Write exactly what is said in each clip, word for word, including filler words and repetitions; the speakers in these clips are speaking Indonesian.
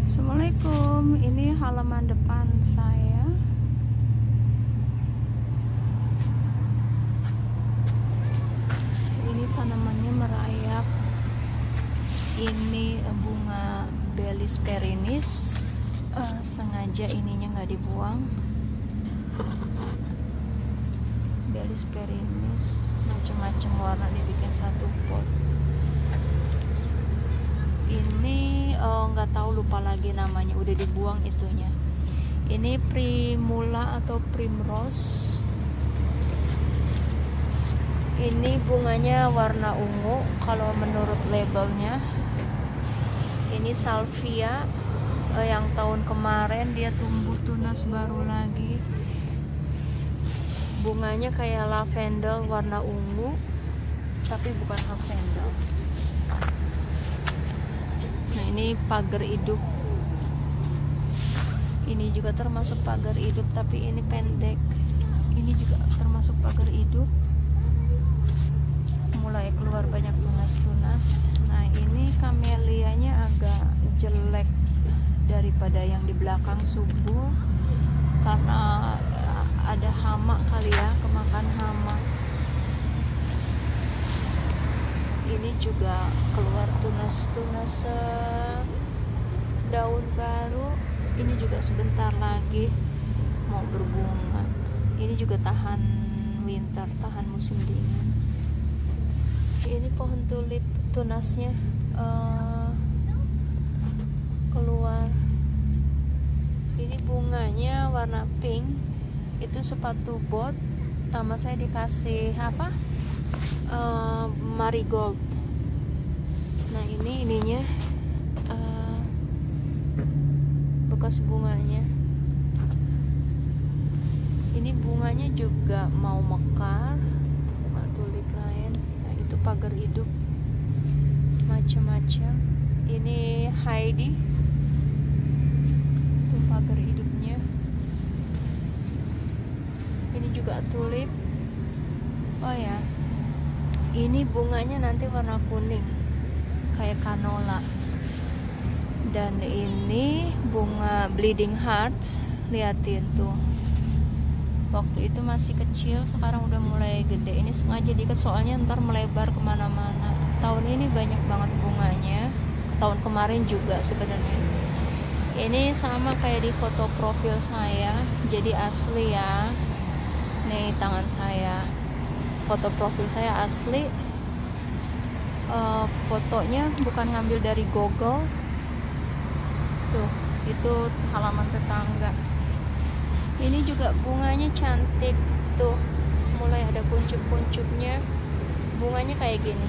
Assalamualaikum, ini halaman depan saya. Ini tanamannya merayap. Ini bunga Bellis perennis. Uh, sengaja ininya nggak dibuang. Bellis perennis, macam-macam warna dibikin satu pot. Ini nggak oh, tahu, lupa lagi namanya, udah dibuang itunya. Ini primula atau primrose. Ini bunganya warna ungu kalau menurut labelnya. Ini salvia eh, yang tahun kemarin dia tumbuh tunas baru lagi. Bunganya kayak lavender warna ungu, tapi bukan lavender. Nah, ini pagar hidup. Ini juga termasuk pagar hidup, tapi ini pendek. Ini juga termasuk pagar hidup. Mulai keluar banyak tunas-tunas. Nah, ini kamelianya agak jelek daripada yang di belakang, subur karena ada hama kali ya, kemakan hama. Ini juga keluar tunas-tunas uh, daun baru. Ini juga sebentar lagi mau berbunga. Ini juga tahan winter, tahan musim dingin. Ini pohon tulip, tunasnya uh, keluar. Ini bunganya warna pink. Itu sepatu bot. Sama saya dikasih apa? Uh, marigold. Nah, ini ininya uh, bekas bunganya. Ini bunganya juga mau mekar, bunga tulip lain. Nah, itu pagar hidup macam-macam. Ini Heidi, itu pagar hidupnya. Ini juga tulip. Oh ya, ini bunganya nanti warna kuning kayak canola. Dan ini bunga bleeding hearts. Liatin tuh, waktu itu masih kecil, sekarang udah mulai gede. Ini sengaja diikat soalnya ntar melebar kemana-mana. Tahun ini banyak banget bunganya, tahun kemarin juga sebenarnya. Ini sama kayak di foto profil saya, jadi asli ya. Nih tangan saya, foto profil saya asli. Uh, fotonya bukan ngambil dari Google. Tuh, itu halaman tetangga. Ini juga bunganya cantik. Tuh, mulai ada kuncup-kuncupnya. Bunganya kayak gini.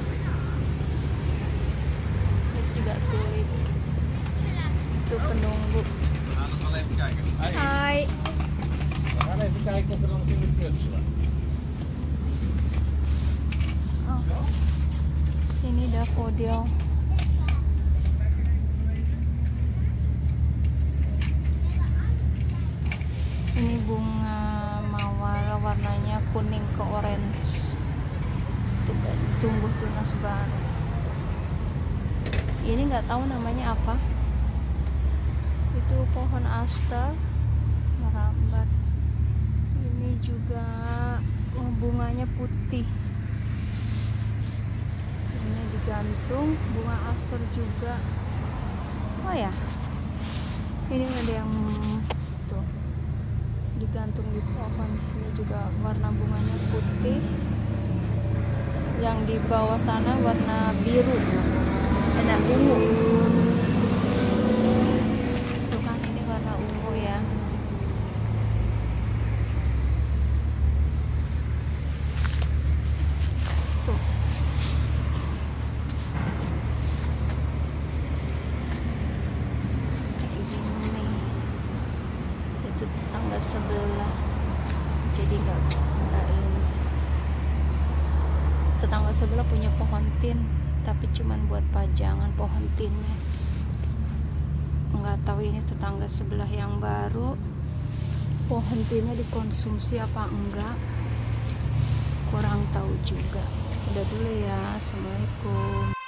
Ini juga tulip. Itu penunggu. Hai. Oh. Ini daffodil. Ini bunga mawar, warnanya kuning ke orange. Tumbuh tunas baru. Ini nggak tahu namanya apa. Itu pohon aster merambat. Ini juga bunganya putih. Ini digantung, bunga aster juga. Oh ya, ini ada yang tuh digantung di pohon. Ini juga warna bunganya putih. Yang di bawah tanah warna biru, ada ungu. Tuh kan, ini warna ungu ya. Tuh. Ini itu tetangga sebelah. Jadi nggak nggak ini. Tetangga sebelah punya pohon tin, tapi cuman buat pajangan pohon tinnya. Nggak tahu ini tetangga sebelah yang baru pohon tinnya dikonsumsi apa enggak, kurang tahu juga. Udah dulu ya, assalamualaikum.